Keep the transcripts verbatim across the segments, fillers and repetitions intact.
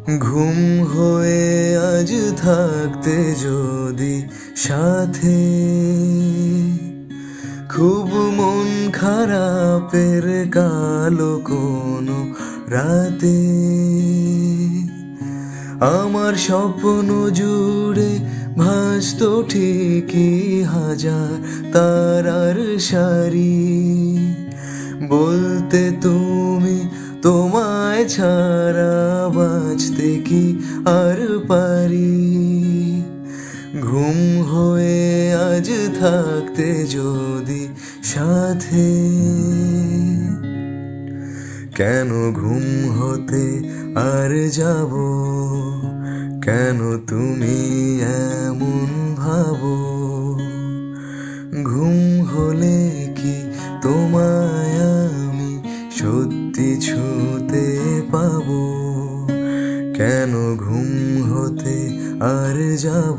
ঘুম হয়ে আজ থাকতে যদি সাথে, খুব মন খারাপের কালো কোনো রাতে, আমার স্বপ্ন জুড়ে ভাসতো ঠিকই হাজার তারার সারি। বলতে তুমি তোমায় ছাড়া বাঁচতে কি আর পারি। ঘুম হয়ে আজ থাকতে যদি সাথে, কেন ঘুম হতে আর যাব, কেন তুমি এমন ভাবো। ঘুম হলে কি তোমায় আমি সত্যি ছুঁতে পাবো, কেন ঘুম হতে আর যাব।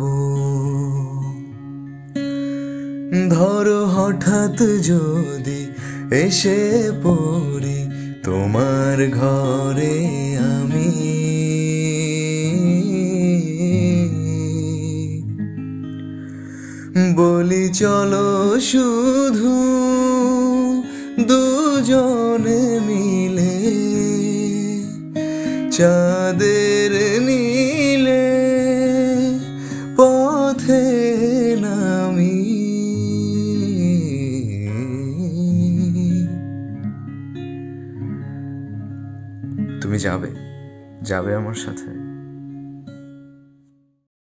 ধরো হঠাৎ যদি এসে পড়ি তোমার ঘরে আমি, বলি চলো শুধু দুজনে মিলে চাঁদের নীলে পথে নামি। তুমি যাবে যাবে আমার সাথে।